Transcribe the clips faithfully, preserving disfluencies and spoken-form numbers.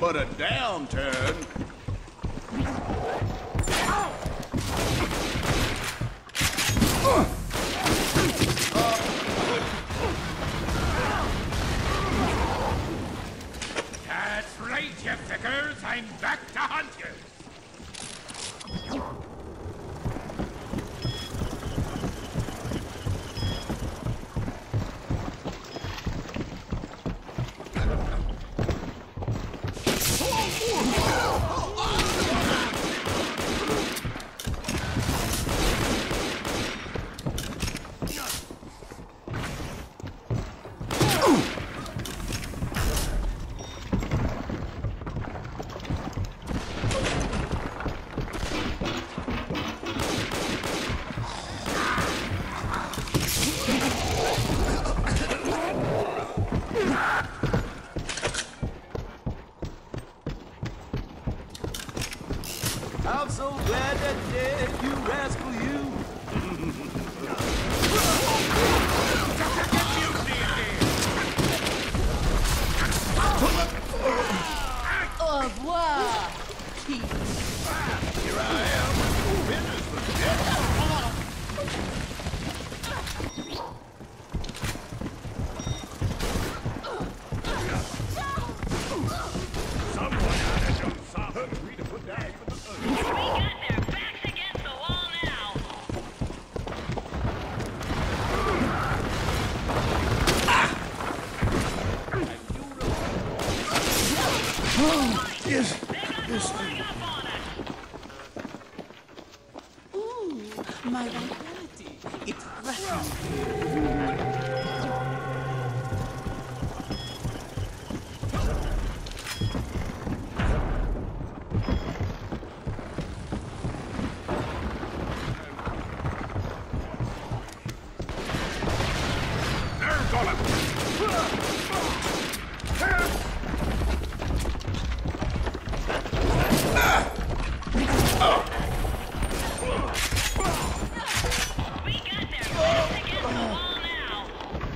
but a downturn. That's right, you fickers. I'm back to hunt you. I'm so glad that dead, you rascal, you. Au revoir, Pete. Here I am. Business for death. Someone ought to do something. We to put that in the hood. We got their backs against the wall now. Yes, yes. Ooh, my vitality. It's rushing. They're gonna. We got their backs against the wall now.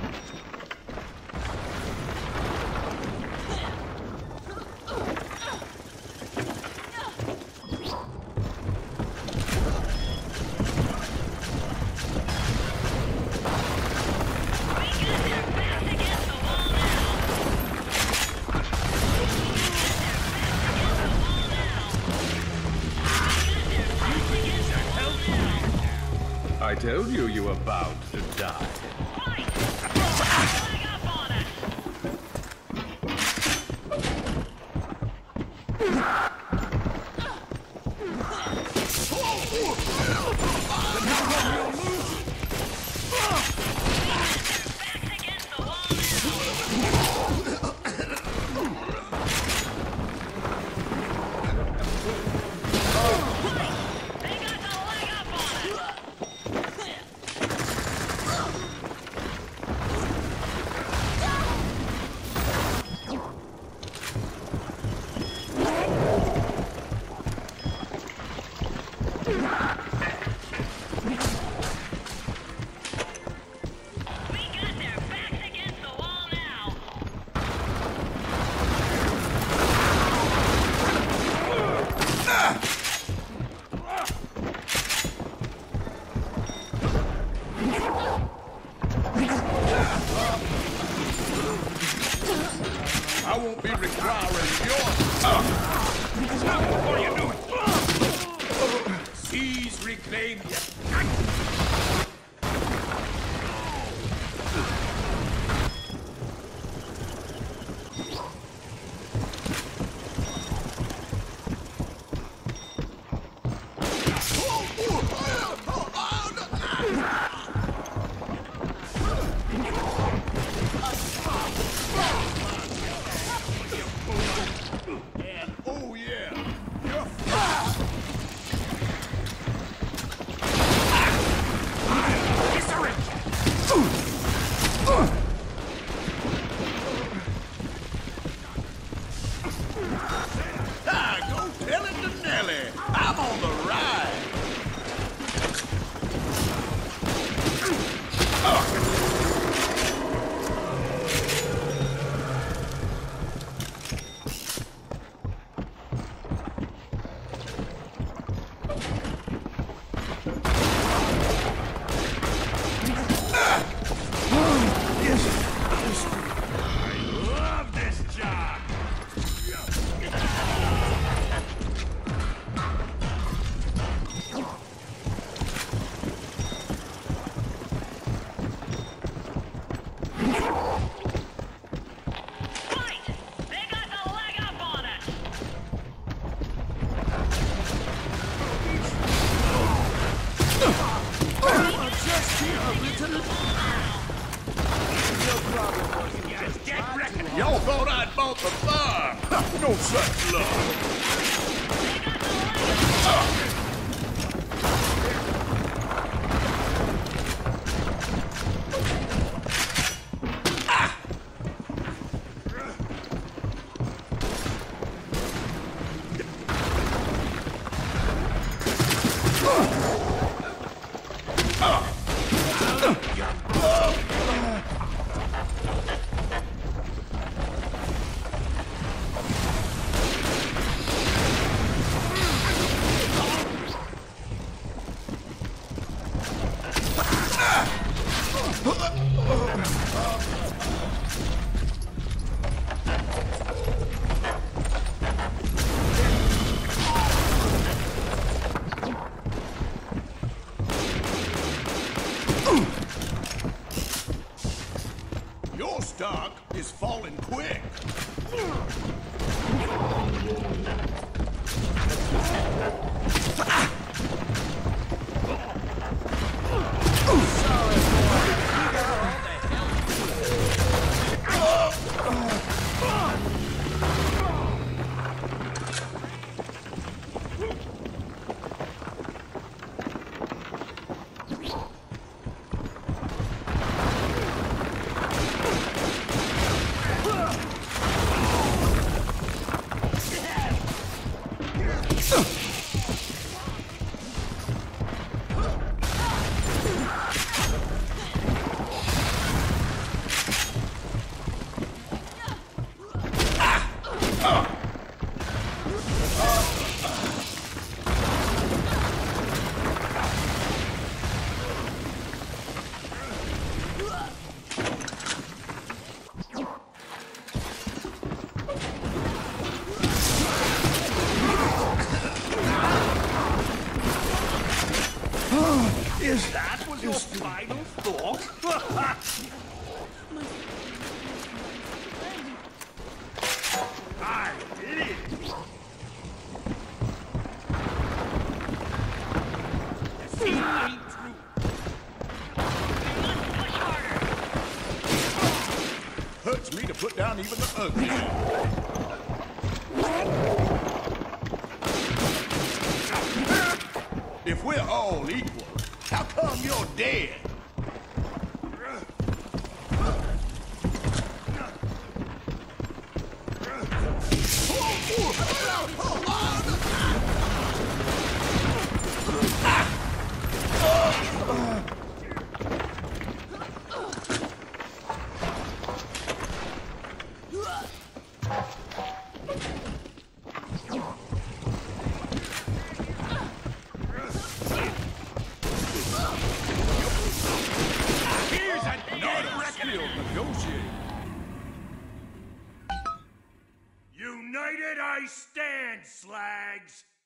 We got their backs against the wall now. I told you you were bound to die. Fight! Flag up on us! Backs against the wall now. They got the leg up on us! We got their backs against the wall now. I won't be requiring your. Stop before you do it. Seize, reclaim. And oh yeah, you're to the... No problem, boys. You just Get tried ready. to- Y'all thought I'd bought the farm. Ha, no such luck. Your stock is falling quick. Is that was your final thought? I did it! The scene ain't true. Push harder. Hurts me to put down even the ugly. If we're all equal, how come you're dead? Here's a dead reckoning. Negotiate. United I stand, slags!